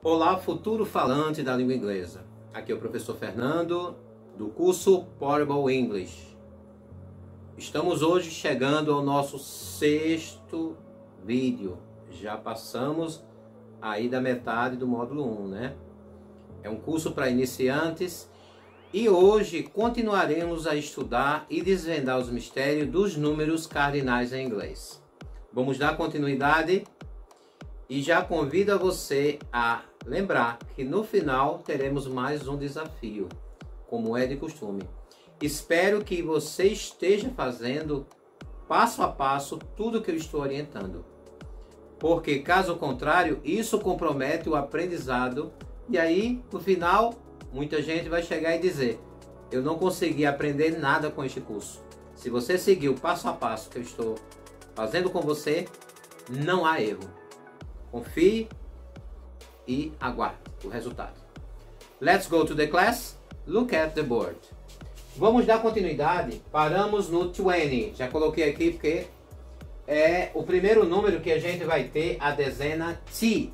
Olá, futuro falante da língua inglesa. Aqui é o professor Fernando, do curso Portable English. Estamos hoje chegando ao nosso 6º vídeo. Já passamos aí da metade do módulo 1, né? É um curso para iniciantes e hoje continuaremos a estudar e desvendar os mistérios dos números cardinais em inglês. Vamos dar continuidade e já convido você a lembrar que no final teremos mais um desafio, como é de costume. Espero que você esteja fazendo passo a passo tudo que eu estou orientando, porque caso contrário, isso compromete o aprendizado e aí no final muita gente vai chegar e dizer: eu não consegui aprender nada com este curso. Se você seguir o passo a passo que eu estou fazendo com você, não há erro. Confie e aguarde o resultado. Let's go to the class. Look at the board. Vamos dar continuidade. Paramos no 20. Já coloquei aqui porque é o primeiro número que a gente vai ter a dezena T.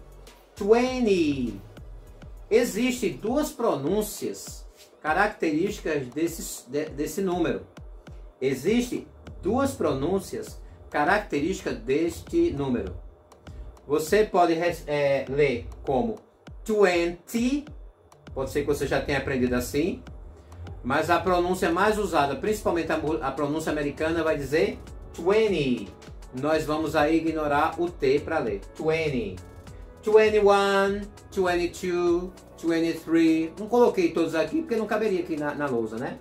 20. Existem duas pronúncias características desse número. Existem duas pronúncias características deste número. Você pode ler como 20, pode ser que você já tenha aprendido assim, mas a pronúncia mais usada, principalmente a pronúncia americana, vai dizer 20. Nós vamos aí ignorar o T para ler 20. 21, 22, 23. Não coloquei todos aqui porque não caberia aqui na lousa, né?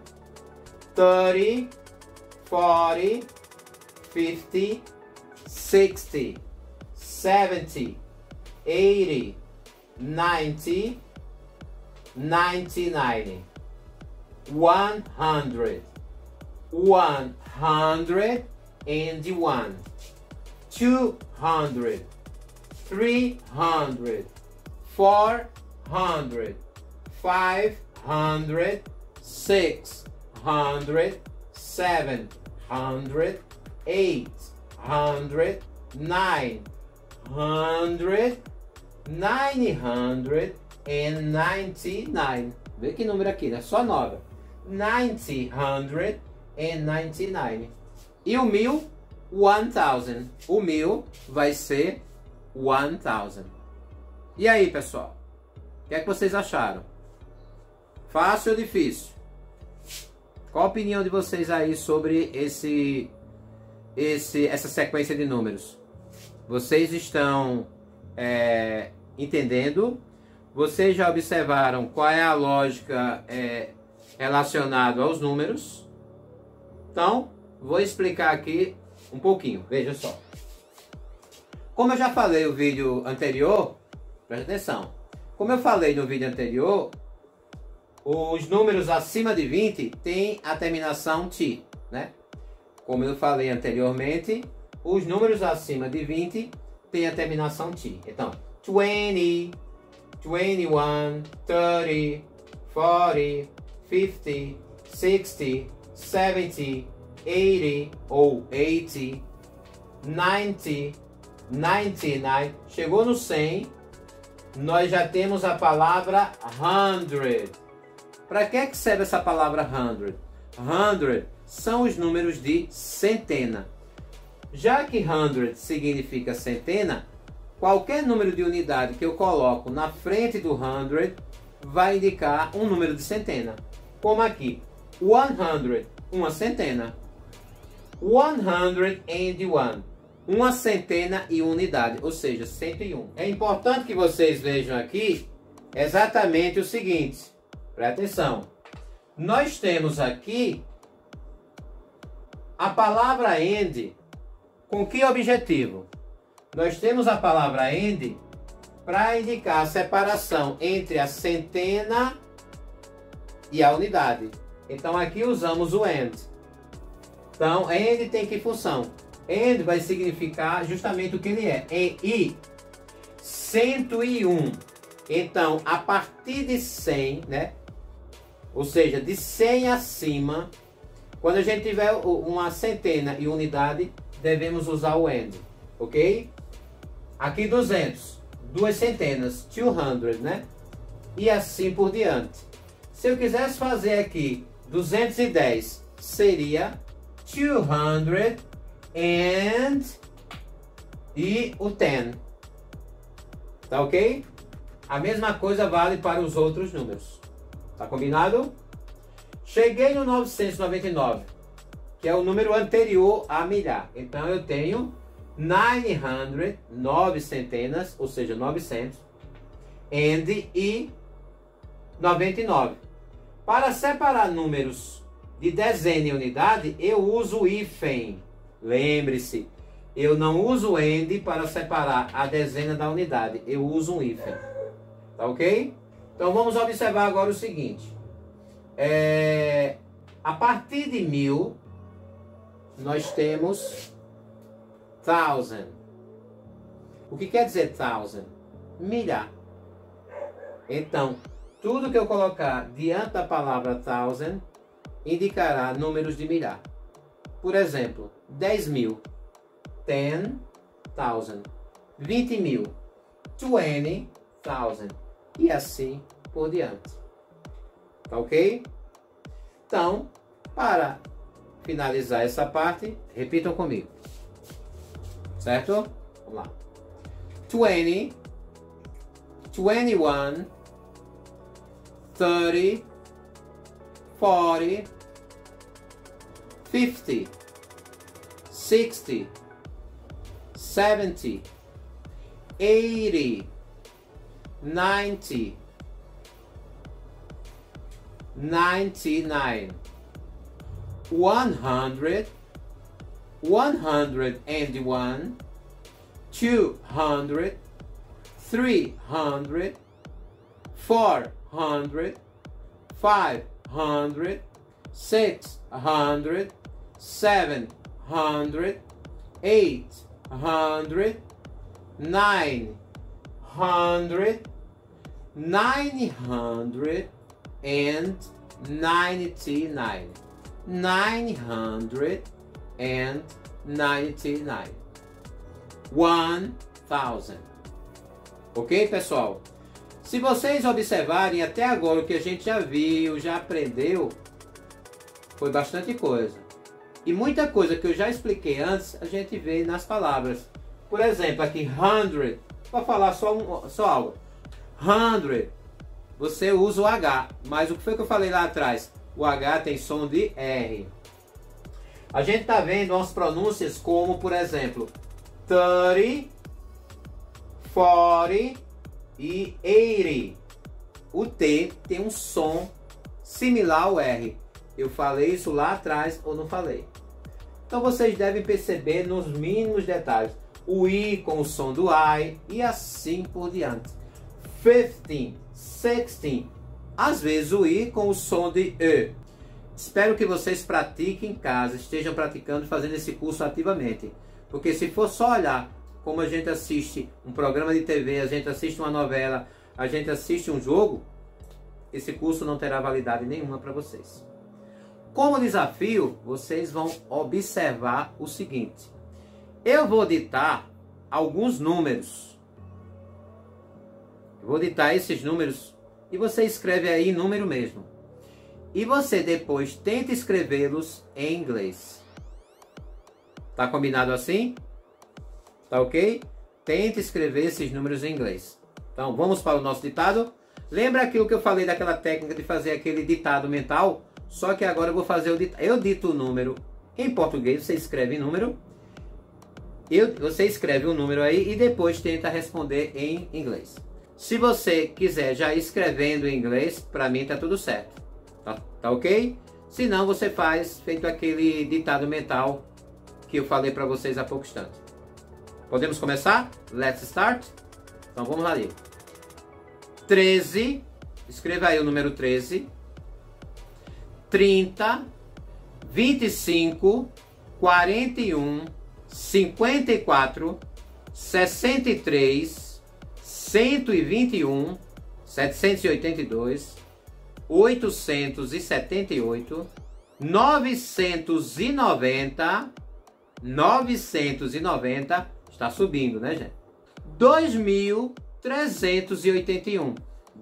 30, 40, 50, 60. 70, 80, 90, 99, 100, 101, 200, 300, 400, 500, 600, 700, 800, 999. Vê que número aqui, né? Só 9. 999. E o 1000, 1000. O 1000 vai ser 1000. E aí, pessoal? O que é que vocês acharam? Fácil ou difícil? Qual a opinião de vocês aí sobre essa sequência de números? Vocês estão entendendo? Vocês já observaram qual é a lógica relacionada aos números? Então, vou explicar aqui um pouquinho. Veja só. Como eu já falei no vídeo anterior, presta atenção. Como eu falei no vídeo anterior, os números acima de 20 têm a terminação T, né? Como eu falei anteriormente, os números acima de 20 têm a terminação T. Então, 20, 21, 30, 40, 50, 60, 70, 80 ou 80, 90, 99. Chegou no 100, nós já temos a palavra 100. Para que serve essa palavra 100? 100 são os números de centena. Já que 100 significa centena, qualquer número de unidade que eu coloco na frente do 100 vai indicar um número de centena. Como aqui, 100, uma centena. 101, uma centena e unidade, ou seja, 101. É importante que vocês vejam aqui exatamente o seguinte. Presta atenção. Nós temos aqui a palavra AND. Com que objetivo? Nós temos a palavra AND para indicar a separação entre a centena e a unidade. Então aqui usamos o AND. Então AND tem que função? AND vai significar justamente o que ele é. E 101. Então a partir de 100, né? Ou seja, de 100 acima, quando a gente tiver uma centena e unidade, devemos usar o AND, ok? Aqui 200. duas centenas, 200, né? E assim por diante. Se eu quisesse fazer aqui 210, seria 200 e o 10. Tá ok? A mesma coisa vale para os outros números. Tá combinado? Cheguei no 999, que é o número anterior a milhar. Então eu tenho 900, 9 centenas, ou seja, 900, e 99. Para separar números de dezena e unidade, eu uso o hífen. Lembre-se, eu não uso AND para separar a dezena da unidade. Eu uso um hífen. Tá ok? Então vamos observar agora o seguinte. A partir de 1000, nós temos 1000. O que quer dizer 1000? Milhar. Então, tudo que eu colocar diante da palavra 1000 indicará números de milhar. Por exemplo, 10.000, 10,000. 20.000, 20,000. E assim por diante. Tá ok? Então, para finalizar essa parte, repitam comigo. Certo? Vamos lá. 20, 21, 30, 40, 50, 60, 70, 80, 90, 99, 100, 101, 200, 300, 400, 500, 600, 700, 800, 900, 999. 999. 1000. Ok, pessoal? Se vocês observarem até agora o que a gente já viu, já aprendeu, foi bastante coisa. E muita coisa que eu já expliquei antes, a gente vê nas palavras. Por exemplo, aqui 100, para falar só algo. 100, você usa o H, mas o que foi que eu falei lá atrás? O H tem som de R. A gente está vendo umas pronúncias como, por exemplo, 30, 40 e 80. O T tem um som similar ao R. Eu falei isso lá atrás ou não falei? Então vocês devem perceber nos mínimos detalhes. O I com o som do I e assim por diante. 15, 16. Às vezes o I com o som de E. Espero que vocês pratiquem em casa, estejam praticando, fazendo esse curso ativamente. Porque se for só olhar como a gente assiste um programa de TV, a gente assiste uma novela, a gente assiste um jogo, esse curso não terá validade nenhuma para vocês. Como desafio, vocês vão observar o seguinte. Eu vou ditar alguns números. Eu vou ditar esses números e você escreve aí número mesmo. E você depois tenta escrevê-los em inglês. Tá combinado assim? Tá ok? Tente escrever esses números em inglês. Então, vamos para o nosso ditado. Lembra aquilo que eu falei daquela técnica de fazer aquele ditado mental? Só que agora eu vou fazer o ditado. Eu dito o número em português, você escreve número. Você escreve o número aí e depois tenta responder em inglês. Se você quiser já ir escrevendo em inglês, para mim tá tudo certo. Tá ok? Se não, você faz feito aquele ditado mental que eu falei para vocês há pouco instante. Podemos começar? Let's start? Então vamos lá. 13, escreva aí o número 13. 30, 25, 41, 54, 63, 121, 782, 878, 990, está subindo, né, gente? 2.000 2.381.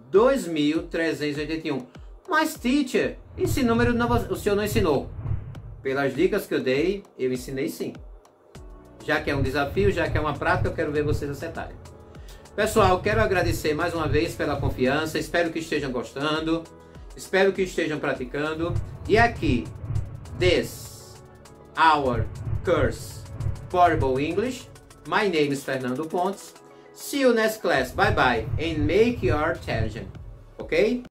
2.381. Mas, teacher, esse número o senhor não ensinou. Pelas dicas que eu dei, eu ensinei sim. Já que é um desafio, já que é uma prática, eu quero ver vocês acertarem. Pessoal, quero agradecer mais uma vez pela confiança. Espero que estejam gostando. Espero que estejam praticando. E aqui, this, our course, Portable English. My name is Fernando Pontes. See you next class. Bye bye. And make your attention. Okay?